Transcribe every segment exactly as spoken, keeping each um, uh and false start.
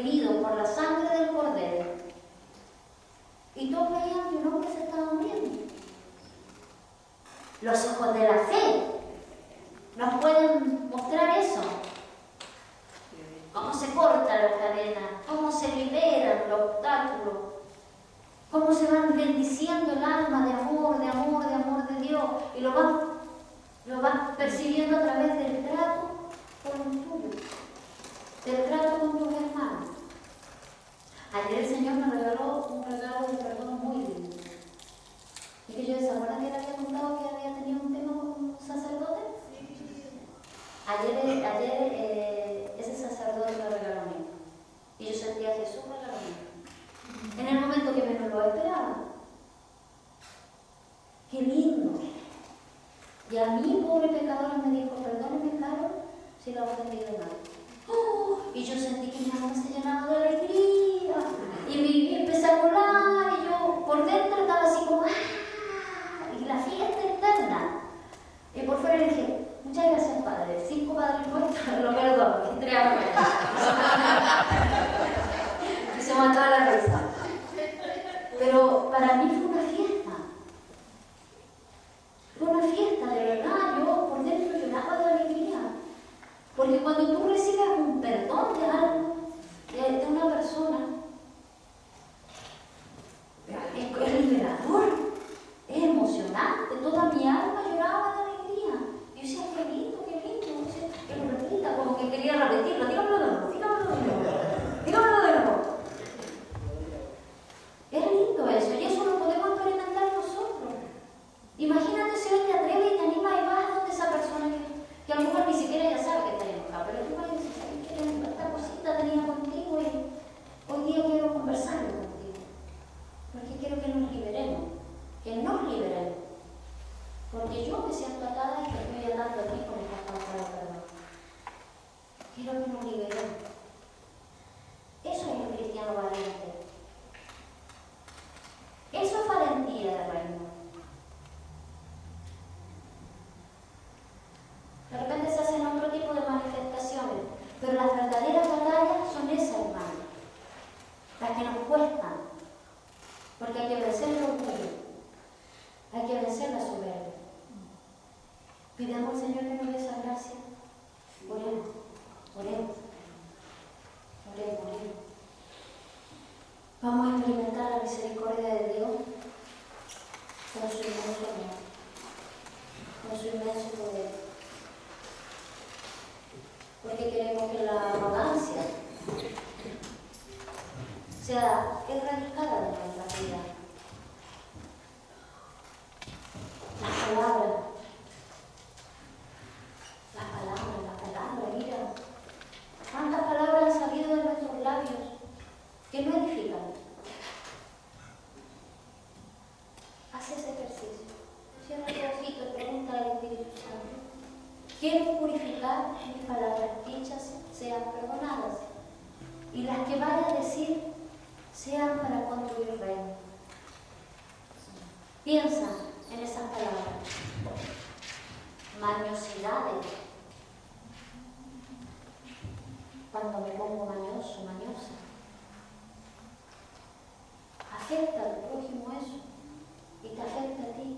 redimidos por la sangre del Cordero. Y todos veían que un hombre se estaba muriendo. Los ojos de la fe nos pueden mostrar eso. Cómo se cortan las cadenas, cómo se liberan los obstáculos, cómo se van bendiciendo el alma de amor, de amor, de amor de Dios. Y lo vas, lo vas percibiendo a través del trato con los tuyos, del trato con tus hermanos. Ayer el Señor me regaló un regalo de perdón muy lindo. Y que yo, ¿se acuerdan que le había contado que había tenido un tema con un sacerdote? Ayer, ayer eh, ese sacerdote me regaló a mí. Y yo sentía a Jesús regaló a mí. En el momento que menos lo esperaba. ¡Qué lindo! Y a mí, pobre pecadora, me dijo, perdóneme, Carol, si la ofendí de nada. ¡Oh! Y yo sentí que mi alma se llenaba de alegría. Y, me, y empecé a volar. Y yo por dentro estaba así como, ¡ah! Y la fiesta eterna. Y por fuera le dije, muchas gracias, Padre. Cinco Padres Nuestros, lo perdono. Y tres amores. Y se mató a la risa. Pero para mí fue una fiesta. Fue una fiesta, de verdad. Yo por dentro lloraba de alegría. Porque cuando tú recibes un perdón de algo, de, de una persona, es, es liberador, es emocionante. Toda mi alma lloraba de alegría. Yo decía, qué lindo, qué lindo. Decía, que lo repita, como que quería repetirlo. Dígamelo de nuevo, dígamelo de nuevo. Dígamelo de nuevo. Es lindo eso, y eso lo podemos experimentar nosotros. Imagínate si hoy te atreves y te animas y vas donde esa persona que, que a lo mejor ni siquiera ya sabe que está enojada, pero tú vas y dices, ¿sabes qué? Esta cosita tenía contigo y hoy día quiero conversarlo contigo. Porque quiero que nos liberemos, que nos liberemos. Porque yo me siento atada y te estoy atando a ti con esta falta de perdón. Quiero que nos liberemos. Eso es el cristiano valiente. Eso es valentía del reino. De repente se hacen otro tipo de manifestaciones, pero las verdaderas batallas son esas, hermanos, las que nos cuestan, porque hay que vencer el orgullo, hay que vencer la soberbia. Pidamos al Señor que nos dé esa gracia. Oremos, oremos, oremos, oremos. Vamos a experimentar la misericordia de Dios con su inmenso amor, con su inmenso poder. Porque queremos que la arrogancia sea erradicada de nuestra vida. Las palabras, las palabras, las palabras, mira, cuántas palabras han salido de nuestros labios que no edifican. Haz ese ejercicio. Cierra tus ojitos, pregunta al Espíritu Santo. Quiero purificar mis palabras dichas sean perdonadas y las que vaya a decir sean para construir reino. Piensa en esas palabras. Mañosidades. Cuando me pongo mañoso, mañosa. Afecta al prójimo eso y te afecta a ti.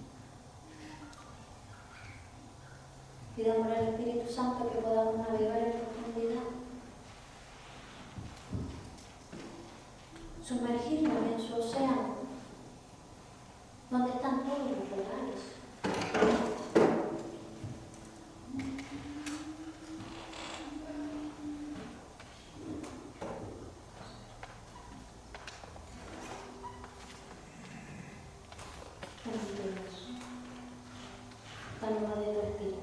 Pidamos al Espíritu Santo que podamos navegar en profundidad, sumergirnos en su océano, donde están todos los regalos. Danos de tu Espíritu.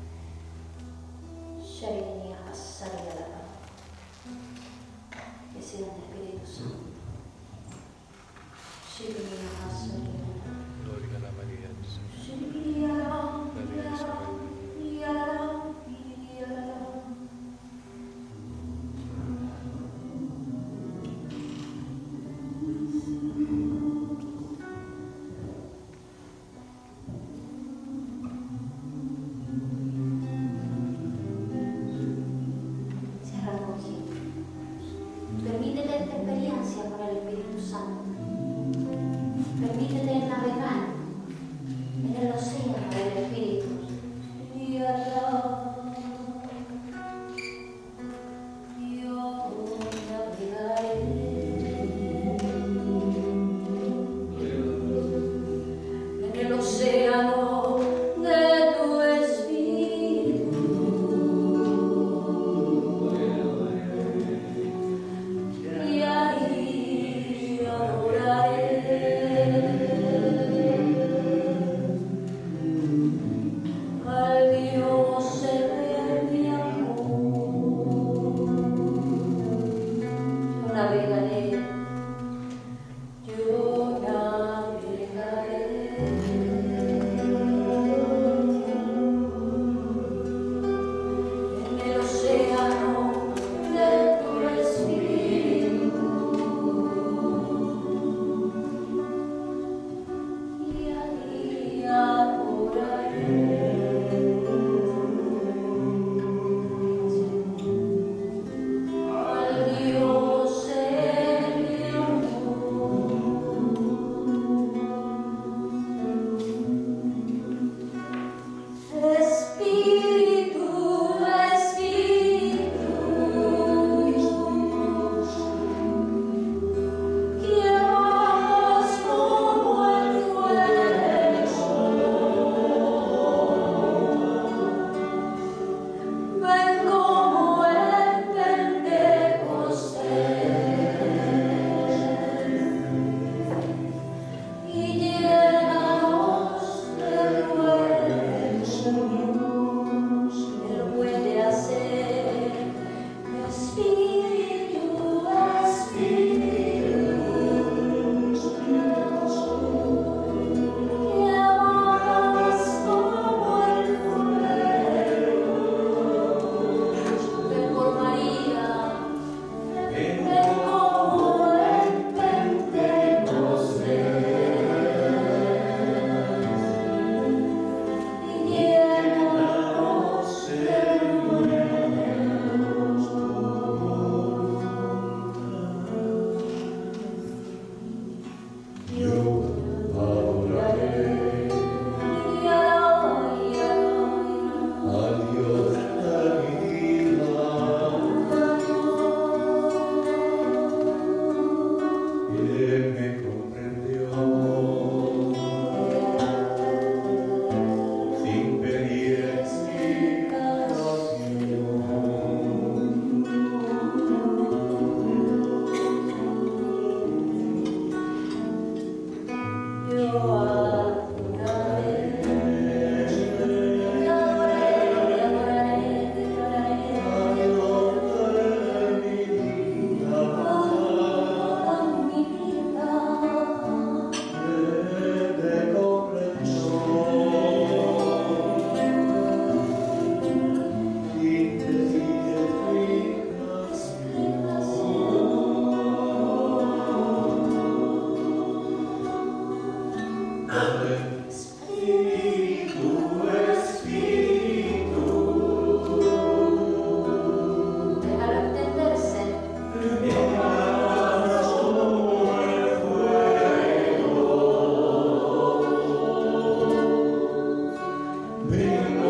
Que sea el Espíritu Santo. Gloria a la María. Ven